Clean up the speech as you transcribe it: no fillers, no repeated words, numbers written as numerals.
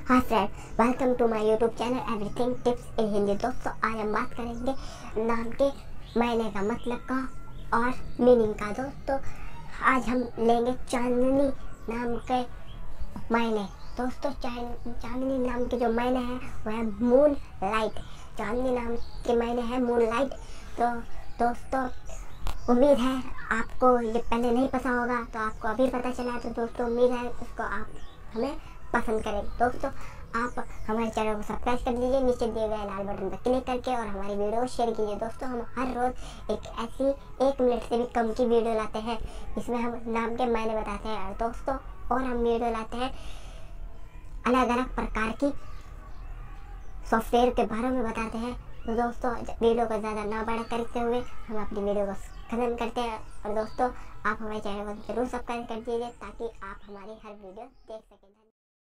हाँ friend, welcome to my YouTube channel everything tips in Hindi. दोस्तों आज हम बात करेंगे नाम के मायने का, मतलब का और मीनिंग का। दोस्तों आज हम लेंगे चांदनी नाम के मायने। दोस्तों चांदनी नाम के जो मायने हैं वह है मून लाइट। चांदनी नाम के मायने हैं मून लाइट। तो दोस्तों उम्मीद है आपको ये पहले नहीं पता होगा, तो आपको अभी पता चला है। तो दोस्तों उम्मीद है उसको आप हमें पसंद करें। दोस्तों आप हमारे चैनल को सब्सक्राइब कर लीजिए नीचे दिए गए लाल बटन पर क्लिक करके, और हमारी वीडियो को शेयर कीजिए। दोस्तों हम हर रोज़ एक ऐसी 1 मिनट से भी कम की वीडियो लाते हैं जिसमें हम नाम के मायने बताते हैं। और दोस्तों और हम वीडियो लाते हैं अलग अलग प्रकार की सॉफ्टवेयर के बारे में बताते हैं। तो दोस्तों वीडियो को ज़्यादा ना बड़ा करते हुए हम अपनी वीडियो को खत्म करते हैं। और दोस्तों आप हमारे चैनल को जरूर सब्सक्राइब कर दीजिए ताकि आप हमारी हर वीडियो देख सकें।